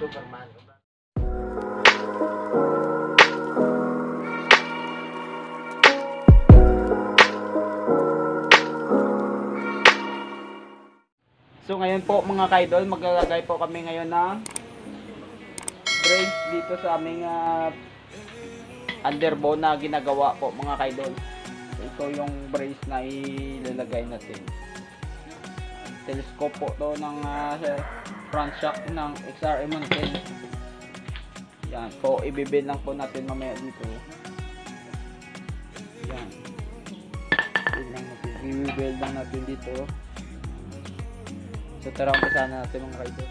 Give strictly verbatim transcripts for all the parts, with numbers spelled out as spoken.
Superman. So ngayon po mga kaidol, maglalagay po kami ngayon ng brace dito sa aming uh, underbone na ginagawa po mga kaidol. So ito yung brace na ilalagay natin. Telescope po to ng uh, front shock ng X R M one ten. Yan po, ibibuild lang po natin mamaya dito. Yan. I-build lang natin dito. So tara, umpisahan na natin mga kaidol.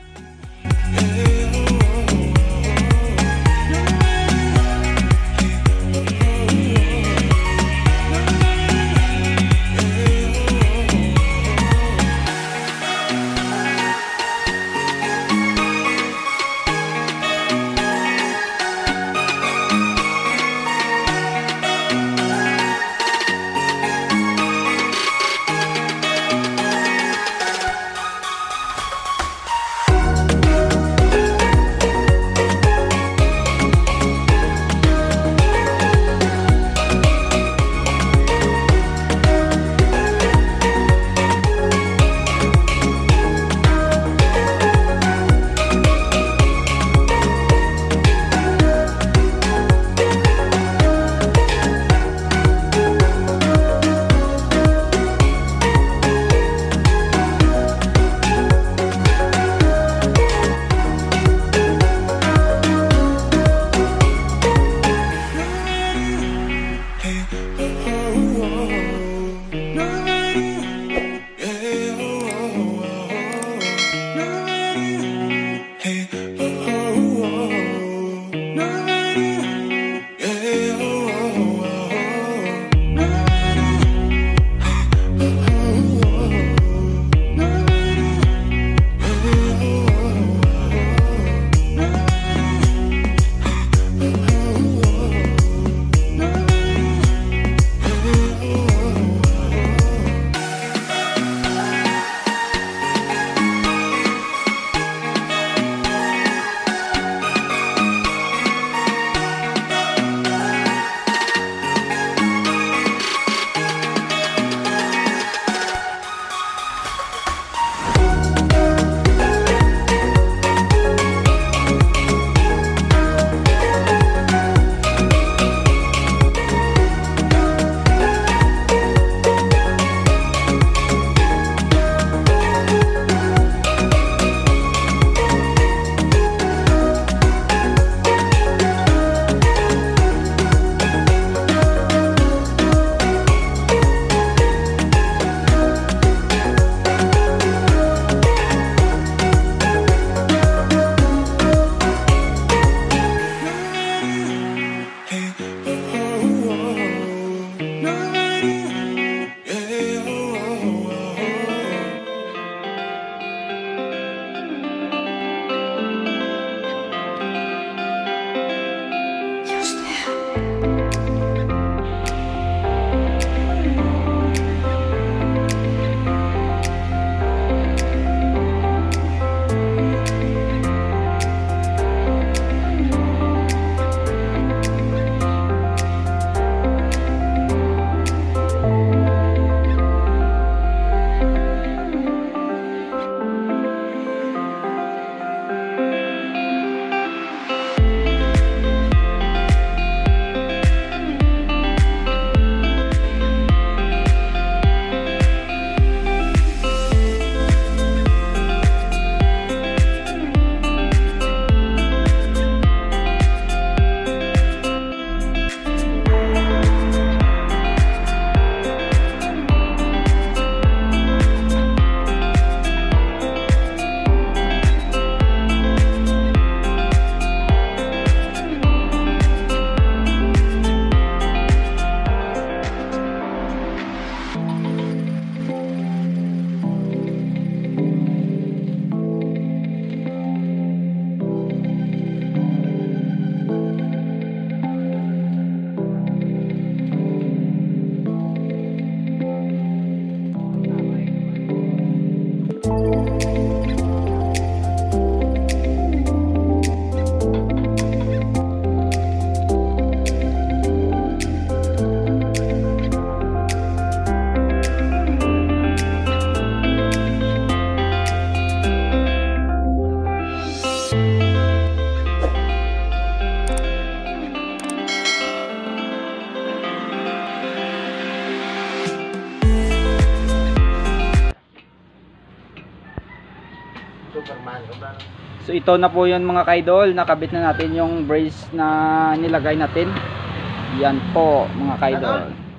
So ito na po yun mga kaidol, nakabit na natin yung brace na nilagay natin. Yan po mga kaidol.